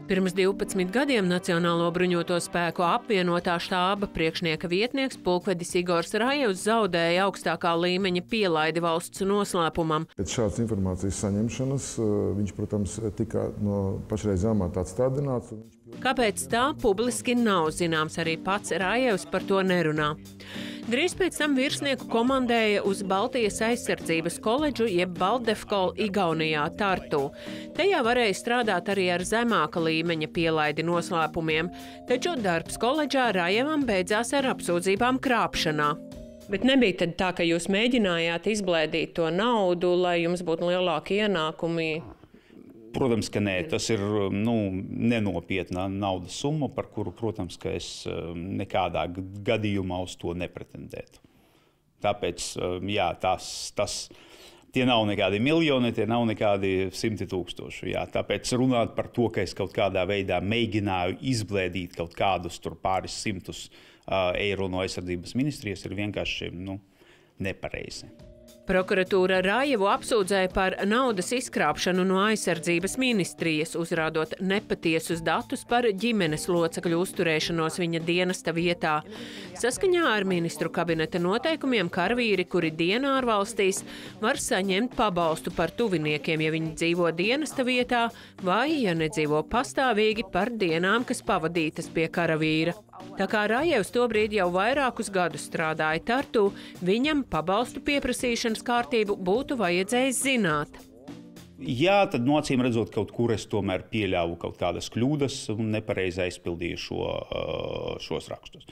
Pirms 12 gadiem Nacionālo bruņoto spēku apvienotā štāba priekšnieka vietnieks pulkvedis Igors Rajevs zaudēja augstākā līmeņa pielaidi valsts noslēpumam. Pēc šādas informācijas saņemšanas viņš, protams, tika no pašreizējā amatā atstādināts. Kāpēc tā publiski nav zināms, arī pats Rajevs par to nerunā. Drīz pēc tam virsnieku komandēja uz Baltijas aizsardzības koledžu jeb Baldefkol Igaunijā Tartu. Tajā varēja strādāt arī ar zemāka līmeņa pielaidi noslēpumiem, taču darbs koledžā Rajevam beidzās ar apsūdzībām krāpšanā. Bet nebija tad tā, ka jūs mēģinājāt izblēdīt to naudu, lai jums būtu lielāki ienākumi? Protams, ka nē. Tas ir nenopietna naudas summa, par kuru, protams, ka es nekādā gadījumā uz to nepretendētu. Tāpēc, jā, tie nav nekādi miljoni, tie nav nekādi 100 000. Jā. Tāpēc runāt par to, ka es kaut kādā veidā mēģināju izblēdīt kaut kādus pāris simtus eiro no aizsardzības ministrijas, ir vienkārši nepareizi. Prokuratūra Rajevu apsūdzēja par naudas izkrāpšanu no aizsardzības ministrijas, uzrādot nepatiesus datus par ģimenes locekļu uzturēšanos viņa dienesta vietā. Saskaņā ar ministru kabineta noteikumiem karavīri, kuri dienā ārvalstīs, var saņemt pabalstu par tuviniekiem, ja viņi dzīvo dienesta vietā, vai, ja nedzīvo pastāvīgi, par dienām, kas pavadītas pie karavīra. Tā kā Rajevs tobrīd jau vairākus gadus strādāja Tartu, viņam pabalstu pieprasīšanas kārtību būtu vajadzējis zināt. Jā, tad acīm redzot, kaut kur es tomēr pieļāvu kaut kādas kļūdas un nepareizi aizpildīju šos rakstus.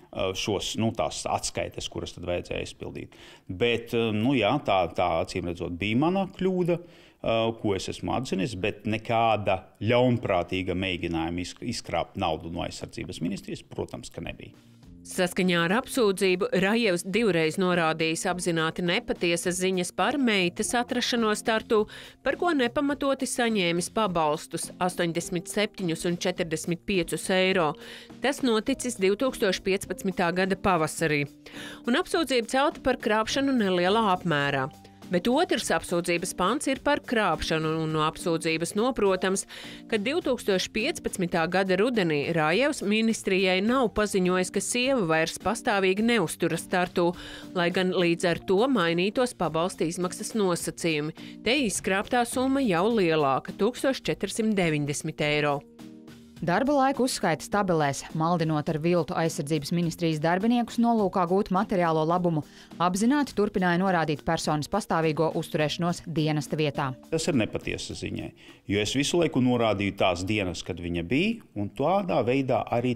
Tās atskaites, kuras tad vajadzēja izpildīt. Bet, jā, tā acīm redzot bija mana kļūda, ko es esmu atzinis, bet nekāda ļaunprātīga mēģinājuma izkrāpt naudu no aizsardzības ministrijas, protams, ka nebija. Saskaņā ar apsūdzību Rajevs divreiz norādījis apzināti nepatiesas ziņas par meitas atrašanos Tartu, par ko nepamatoti saņēmis pabalstus 87 un 45 eiro. Tas noticis 2015. gada pavasarī. Un apsūdzība celta par krāpšanu nelielā apmērā. Bet otrs apsūdzības pants ir par krāpšanu, un no apsūdzības noprotams, ka 2015. gada rudenī Rajevs ministrijai nav paziņojis, ka sieva vairs pastāvīgi neuzturas Tartu, lai gan līdz ar to mainītos pabalsta izmaksas nosacījumi. Te izkrāptā summa jau lielāka – 1490 eiro. Darba laiku uzskaita tabelēs, maldinot ar viltu aizsardzības ministrijas darbiniekus nolūkā gūt materiālo labumu, apzināti turpināja norādīt personas pastāvīgo uzturēšanos dienesta vietā. Tas ir nepatiesa ziņai, jo es visu laiku norādīju tās dienas, kad viņa bija, un tādā veidā arī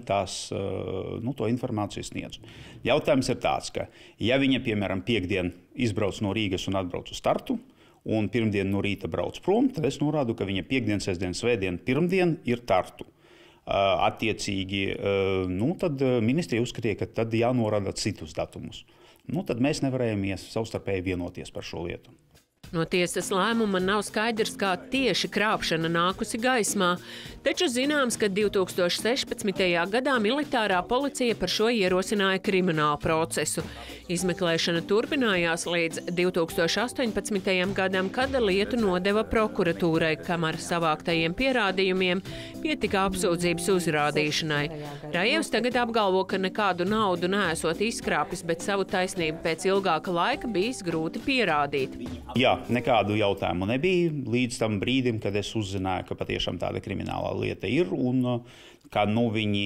to informāciju sniedzu. Jautājums ir tāds, ka ja viņa, piemēram, piekdien izbrauc no Rīgas un atbrauc uz Tartu, un pirmdien no rīta brauc prom, tad es norādu, ka viņa piekdien, sestdien, svētdien, pirmdien ir Tartu. Attiecīgi, tad ministrija uzskatīja, ka tad jānorāda citus datumus. Tad mēs nevarējām savstarpēji vienoties par šo lietu. No tiesas lēmuma nav skaidrs, kā tieši krāpšana nākusi gaismā, taču zināms, ka 2016. gadā militārā policija par šo ierosināja kriminālu procesu. Izmeklēšana turpinājās līdz 2018. gadam, kad lietu nodeva prokuratūrai, kam ar savāktajiem pierādījumiem pietika apsūdzības uzrādīšanai. Rajevs tagad apgalvo, ka nekādu naudu neesot izkrāpis, bet savu taisnību pēc ilgāka laika bijis grūti pierādīt. Jā, nekādu jautājumu nebija līdz tam brīdim, kad es uzzināju, ka patiešām tāda kriminālā lieta ir un ka viņi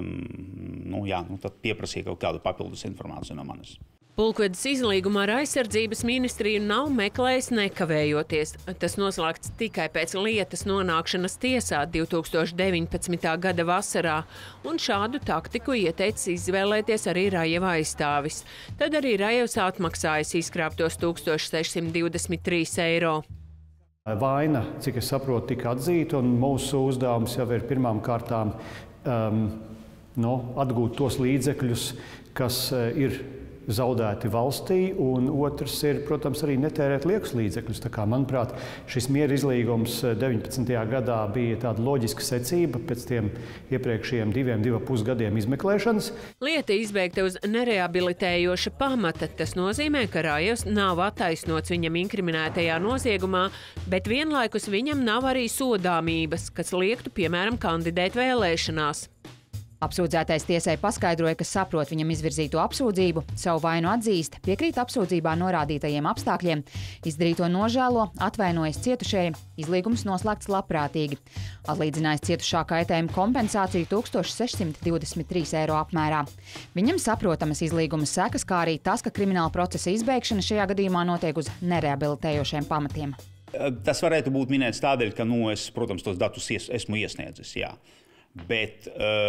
tad pieprasīja kaut kādu papildus informāciju no manis. Pulkvedis izlīgumu ar aizsardzības ministriju nav meklējis nekavējoties. Tas noslēgts tikai pēc lietas nonākšanas tiesā 2019. gada vasarā, un šādu taktiku ieteicis izvēlēties arī Rajeva aizstāvis. Tad arī Rajevs atmaksājis izkrāptos 1623 eiro. Vaina, cik es saprotu, tika atzīta, un mūsu uzdevums jau ir pirmām kārtām atgūt tos līdzekļus, kas ir zaudēti valstī, un otrs ir, protams, arī netērēt liekus līdzekļus. Tā kā, manuprāt, šis miera izlīgums 19. gadā bija tāda loģiska secība pēc tiem iepriekšējiem 2,5 gadiem izmeklēšanas. Lieta izbeigta uz nereabilitējoša pamata. Tas nozīmē, ka Rājevs nav attaisnots viņam inkriminētajā noziegumā, bet vienlaikus viņam nav arī sodāmības, kas liektu, piemēram, kandidēt vēlēšanās. Apsūdzētais tiesai paskaidroja, ka saprot viņam izvirzīto apsūdzību, savu vainu atzīst, piekrīt apsūdzībā norādītajiem apstākļiem, izdarīto nožēlo, atvainojas cietušajai, izlīgums noslēgts labprātīgi. Atlīdzinājis cietušā kaitējuma kompensāciju 1623 eiro apmērā. Viņam saprotamas izlīguma sekas, kā arī tas, ka krimināla procesa izbeigšana šajā gadījumā notiek uz nereabilitējošiem pamatiem. Tas varētu būt minēts tādēļ, ka es, protams, tos datus esmu iesniedzis, jā. Bet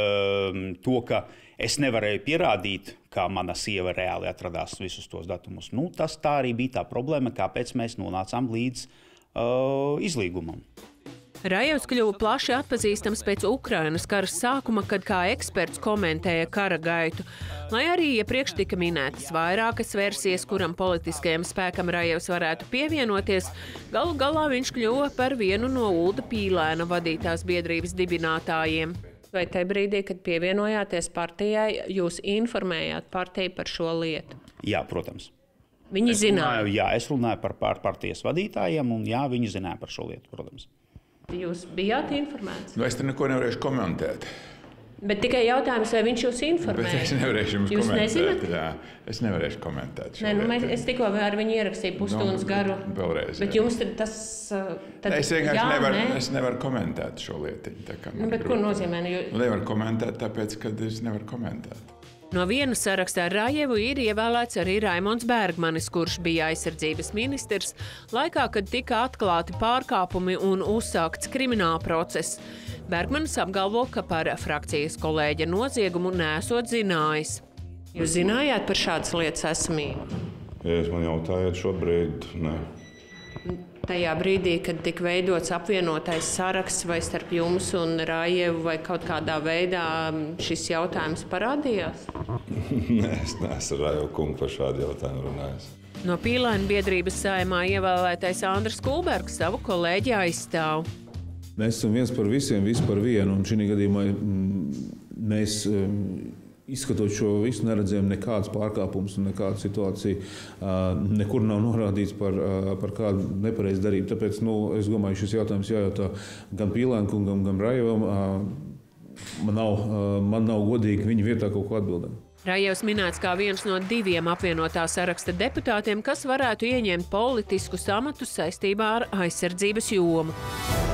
to, ka es nevarēju pierādīt, kā mana sieva reāli atradās visus tos datumus, tas tā arī bija tā problēma, kāpēc mēs nonācām līdz izlīgumam. Rājevs kļuva plaši atpazīstams pēc Ukrainas kara sākuma, kad kā eksperts komentēja kara gaitu. Lai arī iepriekš tika minētas vairākas versijas, kuram politiskajam spēkam Rājevs varētu pievienoties, galu galā viņš kļuva par vienu no Ulda Pīlēna vadītās biedrības dibinātājiem. Vai tajā brīdī, kad pievienojāties partijai, jūs informējāt partiju par šo lietu? Jā, protams. Viņi zināja? Jā, es runāju par partijas vadītājiem, un jā, viņi zināja par šo lietu, protams. Jūs bijāt informēts? Es te neko nevarēšu komentēt. Bet tikai jautājums, vai viņš jūs informēja? Bet es nevarēšu jums jūs komentēt. Nezināt? Jā, es nevarēšu komentēt šo lietu. Es tikko ar viņu ierakstīju pusstundas garu. Vēlreiz. Bet jums tas... Es vienkārši nevaru komentēt šo lietu. Bet ko nozīmē? Nevaru komentēt, tāpēc, ka es nevaru komentēt. No viena sarakstā ar Rājevu ir ievēlēts arī Raimonds Bergmanis, kurš bija aizsardzības ministrs, laikā, kad tika atklāti pārkāpumi un uzsākts krimināla process. Bergmanis apgalvo, ka par frakcijas kolēģa noziegumu neesot zinājis. Jūs zinājāt par šādas lietas esamību? Ja jūs man jautājat šobrīd, ne. Tajā brīdī, kad tika veidots apvienotais saraksts vai starp jums un Rājevu, vai kaut kādā veidā šis jautājums parādījās? Nē, es neesmu ar Rājevu kungu par šādu jautājumu runājis. No Pīlēna biedrības saimā ievēlētais Andris Kulbergs savu kolēģi aizstāv. Mēs esam viens par visiem, visi par vienu, un šī gadījumā mēs... Izskatot šo visu, neredzējām nekādas pārkāpumus un nekādu situāciju. Nekur nav norādīts par kādu nepareizu darību. Tāpēc es domāju, šis jautājums jājautā gan Pīlēna kungam, gan Rājevam. Man nav godīgi viņa vietā kaut ko atbildēt. Rājevs minēts kā viens no 2 apvienotā saraksta deputātiem, kas varētu ieņemt politiskus amatus saistībā ar aizsardzības jomu.